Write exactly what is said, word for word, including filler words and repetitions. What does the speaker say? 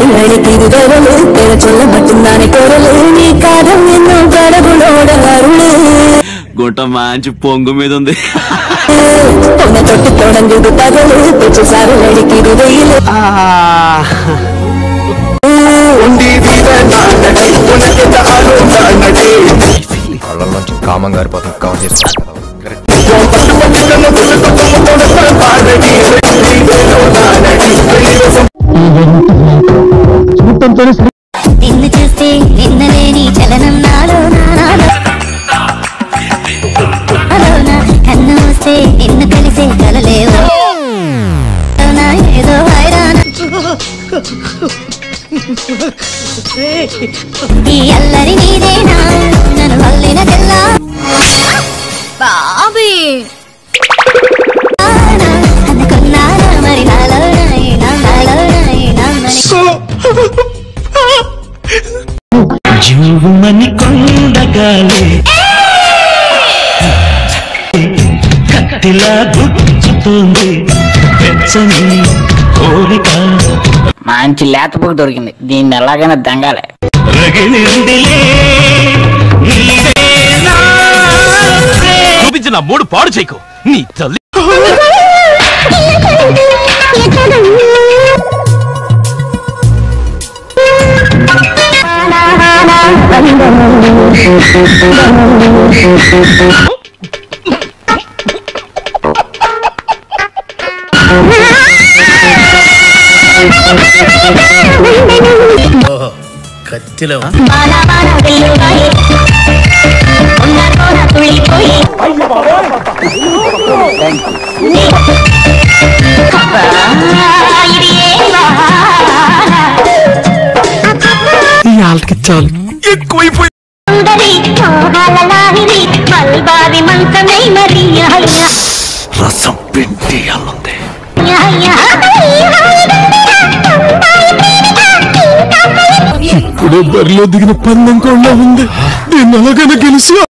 గుంట మంచి పొంగు మీద ఉంది. కళ్ళలోంచి కామం గారిపోతుంది. కవర్ చేస్తాను నిన్ను చూస్తే నిన్నలేని చలనం నాలో కన్ను వస్తే నిన్ను కలిసే కలలేవు ఏదో హైరాణ ఈ అల్లరి నీదేనా నన్ను వల్లిన తెల్లా బాబీ అనుకున్నానా మరి నాలో జీవమని కొండగాలే కత్తిలా గుచ్చుతుంది పెచ్చని కోరిక. మంచి లేతపూకు దొరికింది, దీన్ని ఎలాగైనా దంగాలే. చూపించిన మూడు పాడు చేయకు నీ తల్లి. కత్తిలో చాలు ఎక్కువైపోయి రసం పిండి అల్లుంది. ఇప్పుడు బరిలో దిగిన పందెం కొండ ఉంది, దీన్ని ఎలాగైనా గెలిచి